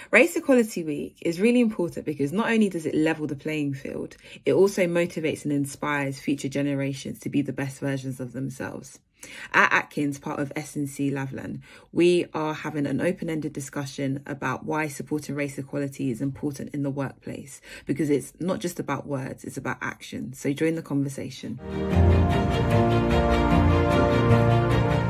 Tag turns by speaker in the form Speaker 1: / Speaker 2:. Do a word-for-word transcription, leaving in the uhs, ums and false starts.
Speaker 1: Race Equality Week is really important because not only does it level the playing field, it also motivates and inspires future generations to be the best versions of themselves. At Atkins, part of S and C Lavlan, we are having an open-ended discussion about why supporting race equality is important in the workplace, because it's not just about words, it's about action. So join the conversation.